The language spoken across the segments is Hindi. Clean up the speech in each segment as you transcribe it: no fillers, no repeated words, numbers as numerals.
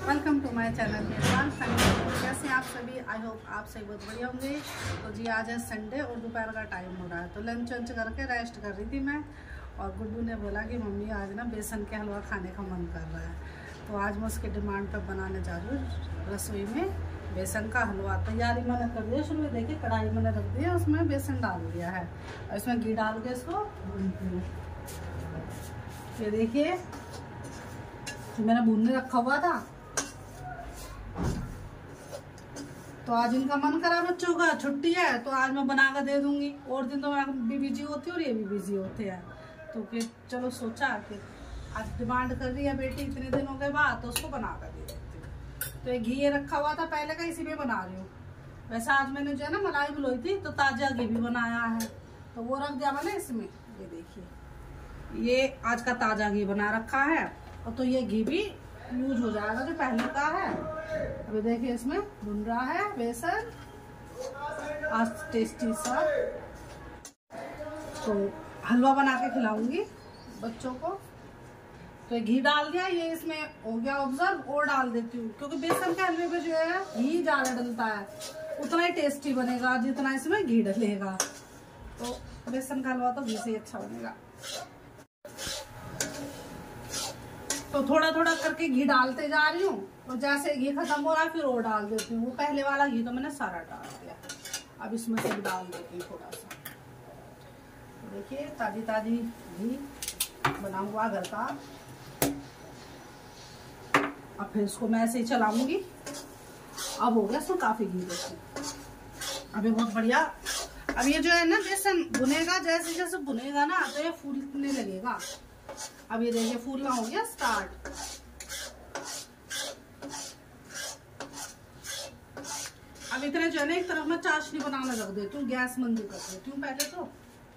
Welcome to my channel. कैसे आप सभी? आई होप आप सभी बहुत बढ़िया होंगे। तो जी आज है संडे और दोपहर का टाइम हो रहा है, तो लंच वंच करके रेस्ट कर रही थी मैं। और गुड्डू ने बोला कि मम्मी आज ना बेसन के हलवा खाने का मन कर रहा है, तो आज मैं उसके डिमांड पर बनाने जा रही हूँ रसोई में बेसन का हलवा। तैयारी मैंने कर दी है शुरू में। देखिए कढ़ाई मैंने रख दी है, उसमें बेसन डाल दिया है और इसमें घी डाल के इसको भूनती हूँ। ये देखिए मैंने भूनने रखा हुआ था, तो आज इनका मन करा, बच्चों का छुट्टी है तो आज मैं बना कर दे दूंगी। और दिन तो मैं भी बिजी होती हूँ और ये भी बिजी होते हैं, तो फिर चलो सोचा कि आज डिमांड कर रही है बेटी इतने दिनों के बाद, तो उसको बना कर दे देती हूँ। तो ये घी ये रखा हुआ था पहले का, इसी में बना रही हूँ। वैसे आज मैंने जो है ना मलाई बुलाई थी, तो ताजा घी भी बनाया है, तो वो रख दिया मैंने इसमें। ये देखिए ये आज का ताजा घी बना रखा है, और तो ये घी भी यूज हो जाएगा जो पहले का है। अभी देखिए इसमें भुन रहा है बेसन, आज टेस्टी सा तो हलवा बना के खिलाऊंगी बच्चों को। तो घी डाल दिया, ये इसमें हो गया ऑब्जर्व। और डाल देती हूँ क्योंकि बेसन के हलवे पे जो है घी ज्यादा डलता है, उतना ही टेस्टी बनेगा जितना इसमें घी डलेगा। तो बेसन का हलवा तो घी से ही अच्छा बनेगा। तो थोड़ा थोड़ा करके घी डालते जा रही हूँ, और जैसे घी खत्म हो रहा है फिर और डाल देती हूँ। वो पहले वाला घी तो मैंने सारा डाल दिया, अब इसमें से भी डाल देती हूँ थोड़ा सा। तो देखिए ताजी ताजी घी बना हुआ घर का। अब फिर इसको मैं ऐसे ही चलाऊंगी। अब हो गया इसमें काफी घी देखिए, अभी बहुत बढ़िया। अब ये जो है ना बेसन भुनेगा, जैसे जैसे भुनेगा ना तो ये फूलने लगेगा। अब ये देखिए फूलना हो गया स्टार्ट। अब इतने जो है ना एक तरफ में चाशनी बनाना रख देती हूँ, गैस मंद कर देती हूँ पहले तो।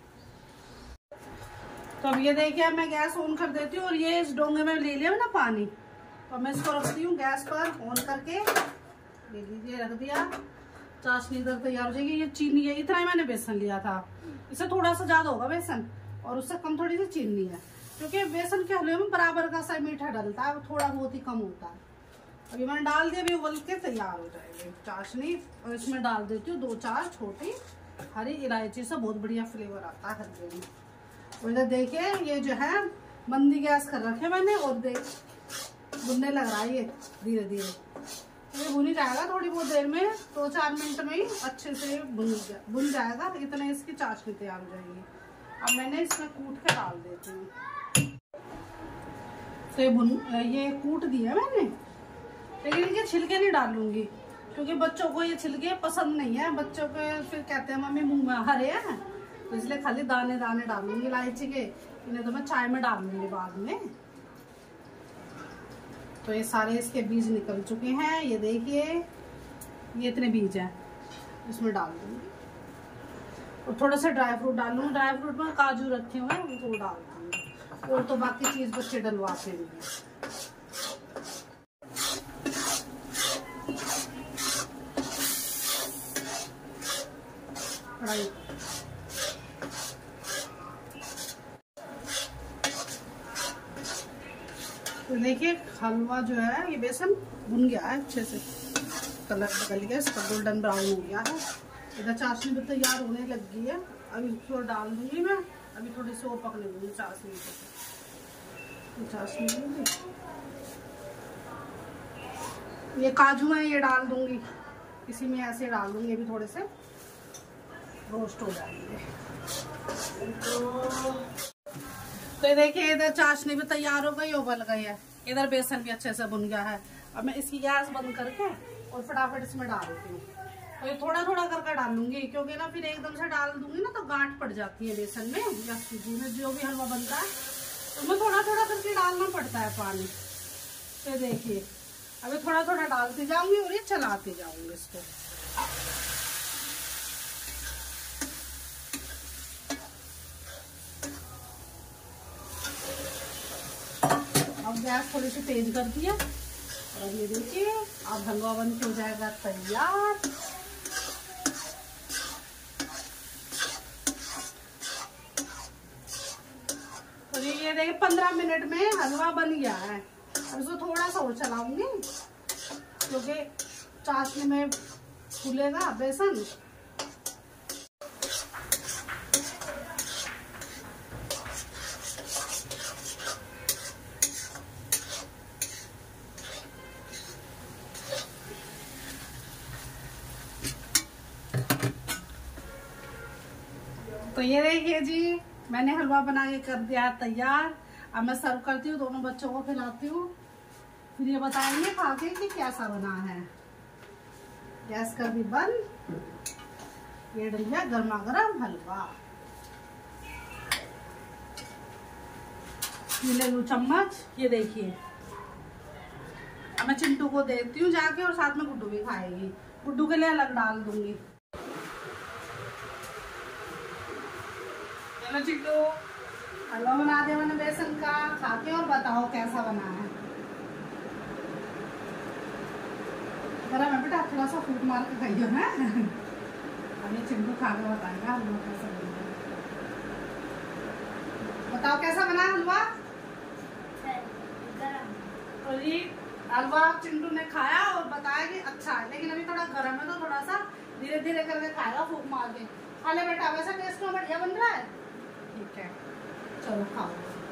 अब ये देखिए मैं गैस ऑन कर देती हूँ, और ये इस डोंगे में ले लिया ना पानी, तो मैं इसको रखती हूँ गैस पर ऑन करके। ले लीजिए रख दिया, चाशनी इधर तैयार हो जाएगी। ये चीनी है, इतना ही मैंने बेसन लिया था, इससे थोड़ा सा ज्यादा होगा बेसन और उससे कम थोड़ी सी चीनी है, क्योंकि बेसन के हलवे में बराबर का सा मीठा डलता है, थोड़ा बहुत ही कम होता है। अभी मैंने डाल दिया, अभी उबल के तैयार हो जाएगी चाशनी। और इसमें डाल देती हूँ 2-4 छोटी हरी इलायची से, बहुत बढ़िया फ्लेवर आता है हलवे में। और इधर देखिए ये जो है मंदी गैस कर रखे मैंने, और देख भुनने लग रहा है ये धीरे धीरे। ये भुन जाएगा थोड़ी बहुत देर में, 2-4 मिनट में ही अच्छे से भुन जाएगा। इतने इसकी चाशनी तैयार हो जाएगी। अब मैंने इसमें कूट के डाल देती हूँ। तो ये कूट दिया मैंने, लेकिन इनके छिलके नहीं डालूंगी क्योंकि बच्चों को ये छिलके पसंद नहीं है। बच्चों के फिर कहते हैं मम्मी मुंह में हरे हैं, तो इसलिए खाली दाने दाने डालूंगी इलायची के। इन्हें तो मैं चाय में डालूंगी बाद में। तो ये सारे इसके बीज निकल चुके हैं, ये देखिए ये इतने बीज हैं, इसमें डाल दूंगी। और थोड़ा सा ड्राई फ्रूट डालूंगी, ड्राई फ्रूट में काजू रखे हुए हैं वो डाल दूंगी। और तो बाकी चीज बच्चे डलवाते हैं। तो देखिए हलवा जो है ये बेसन भुन गया है अच्छे से, कलर बदल गया, इसका गोल्डन ब्राउन हो गया है। इधर चाशनी भी तैयार होने लग गई है, अभी इसको डाल दूंगी मैं। अभी थोड़ी सी और पकने दूंगी चाशनी को। चाशनी ये काजू है ये डाल दूंगी, इसी में ऐसे डाल दूंगी, ये भी थोड़े से रोस्ट हो जाएंगे। तो ये देखिए इधर चाशनी भी तैयार हो गई, उबल गई है। इधर बेसन भी अच्छे से भुन गया है। अब मैं इसकी गैस बंद करके और फटाफट इसमें डाल देती हूँ। तो ये थोड़ा थोड़ा करके डालूंगी, क्योंकि ना फिर एकदम से डाल दूंगी ना तो गांठ पड़ जाती है बेसन में या सूजी में, जो भी हलवा बनता है तो मैं थोड़ा थोड़ा करके डालना पड़ता है पानी। तो देखिए अभी थोड़ा थोड़ा डालती जाऊंगी और ये चलाती जाऊंगी इसको। अब गैस थोड़ी सी तेज कर दिया, और ये देखिए अब हलवा बन के हो जाएगा तैयार। तो ये देखिए 15 मिनट में हलवा बन गया है। अब इसको थोड़ा सा और चलाऊंगी क्योंकि चाशनी में फूलेगा बेसन। तो ये देखिए जी, मैंने हलवा बना के कर दिया तैयार। अब मैं सर्व करती हूँ, दोनों बच्चों को खिलाती हूँ, फिर ये बताएंगे खा के कि कैसा बना है। गैस कर दी बंद, ये डल गया गर्मा गर्म हलवा। ये ले लूं चम्मच, ये देखिए। अब मैं चिंटू को देती हूँ जाके, और साथ में गुड्डू भी खाएगी। गुड्डू के लिए अलग डाल दूंगी। चलो चिंटू, हलवा बना दिया मैंने बेसन का, खा के और बताओ कैसा बना है। जरा मैं बेटा थोड़ा सा फूट मार के खाइयो ना। अभी चिंटू खा के बताएगा हलवा कैसा बना है। बताओ कैसा बना हलवा। तो ये हलवा चिंटू ने खाया और बताया कि अच्छा है, लेकिन अभी थोड़ा गर्म है तो थोड़ा सा धीरे धीरे करके खाएगा, फूक मार के। खा ले बेटा, वैसा टेस्ट में बढ़िया बन रहा है। ठीक है, चलो खाओ।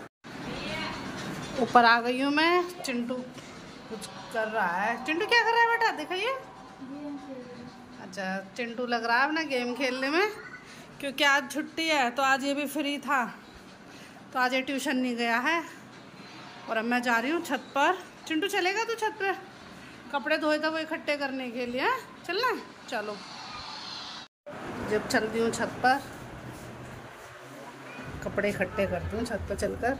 ऊपर आ गई हूँ मैं, चिंटू कुछ कर रहा है। चिंटू क्या कर रहा है बेटा, दिखाइए। अच्छा, चिंटू लग रहा है अपना गेम खेलने में, क्योंकि आज छुट्टी है तो आज ये भी फ्री था, तो आज ये ट्यूशन नहीं गया है। और अब मैं जा रही हूँ छत पर। चिंटू चलेगा तू छत पे, कपड़े धोए था वो इकट्ठे करने के लिए। चलना, चलो। जब चल रही हूँ छत पर, कपड़े इकट्ठे करती हूँ छत पर चलकर।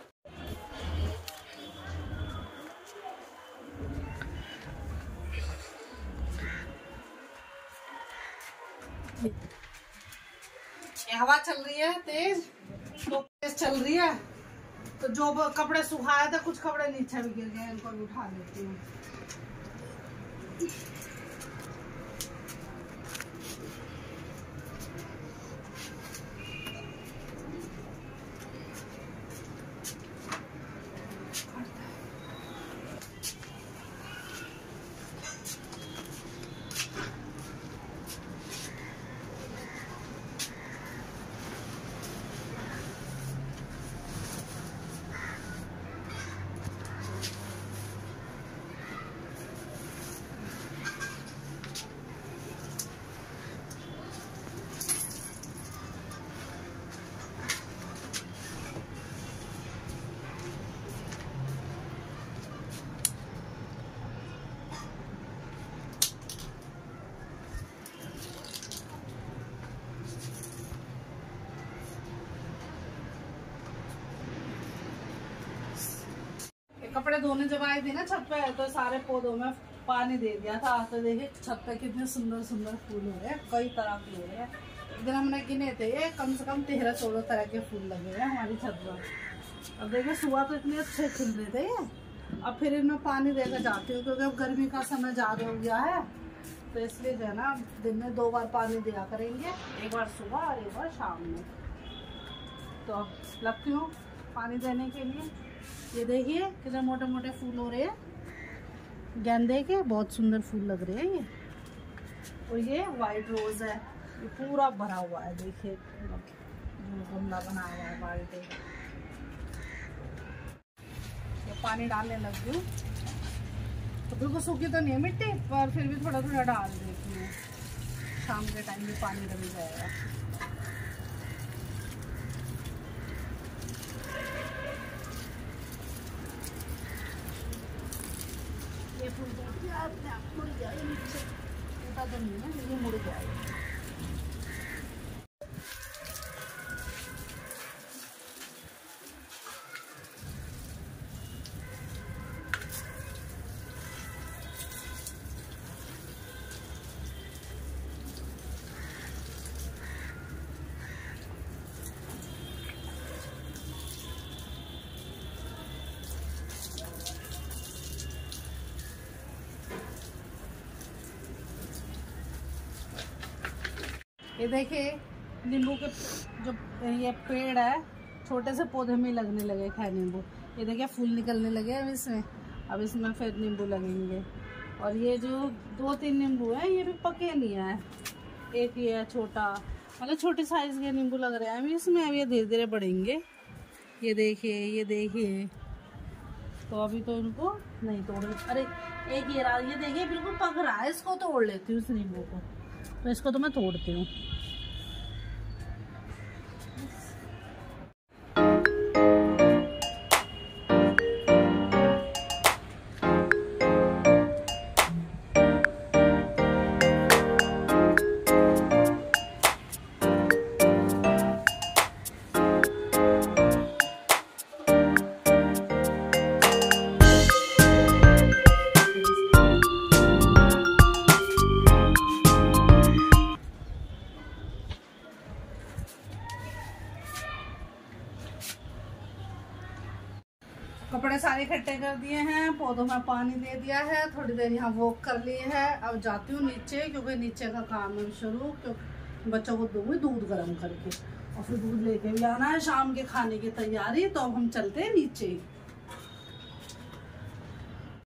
ये हवा चल रही है तेज, तो तेज चल रही है, तो जो कपड़े सुखाए थे, कुछ कपड़े नीचे भी गिर गए, इनको भी उठा लेती हूँ। कपड़े धोने जब आई थी ना छत पे, तो सारे पौधों में पानी दे दिया था। तो देखिए छत पे कितने सुंदर सुंदर फूल हो रहे हैं, कई तरह के हो रहे हैं। एक दिन हमने गिने थे, ये कम से कम 13-14 तरह के फूल लगे हैं हमारी छत पर। अब देखिए सुबह तो इतने अच्छे खिल रहे थे ये। अब फिर इनमें पानी देकर जाती हूँ, क्योंकि अब गर्मी का समय ज़्यादा हो गया है, तो इसलिए जो है ना दिन में 2 बार पानी दिया करेंगे, एक बार सुबह और एक बार शाम में। तो लगती हूँ पानी देने के लिए। ये देखिए कितने मोटे मोटे फूल हो रहे हैं, गेंदे के बहुत सुंदर फूल लग रहे हैं ये। और ये वाइट रोज है, ये पूरा भरा हुआ है। देखिए जो गमला बनाया हुआ है बाल्टी। ये पानी डालने लग गई, तो बिल्कुल सूखी तो नहीं है मिट्टी, पर फिर भी थोड़ा थोड़ा डाल देती हूँ। शाम के टाइम भी पानी डल जाएगा। ये फूल अपने आप मुड़ जाए नीचे, टूटा तो नहीं है, ये मुड़ जाएगा। ये देखिए नींबू के जो ये पेड़ है, छोटे से पौधे में लगने लगे है नींबू। ये देखिए फूल निकलने लगे अब इसमें, अब इसमें फिर नींबू लगेंगे। और ये जो 2-3 नींबू हैं ये भी पके नहीं है, एक ये है छोटा, मतलब छोटे साइज के नींबू लग रहे हैं अभी इसमें, अब ये धीरे धीरे बढ़ेंगे। ये देखिए, ये देखिए, तो अभी तो इनको नहीं तोड़, अरे एक ये देखिए बिल्कुल पक रहा है, इसको तोड़ लेती हूँ इस नींबू को, तो इसको तो मैं तोड़ती हूँ। कपड़े सारे इकट्ठे कर दिए हैं, पौधों में पानी दे दिया है, थोड़ी देर यहाँ वॉक कर लिए है। अब जाती हूँ नीचे, क्योंकि नीचे का काम है शुरू, क्योंकि बच्चों को दूंगी दूध गर्म करके और फिर दूध लेके भी आना है, शाम के खाने की तैयारी। तो अब हम चलते हैं नीचे।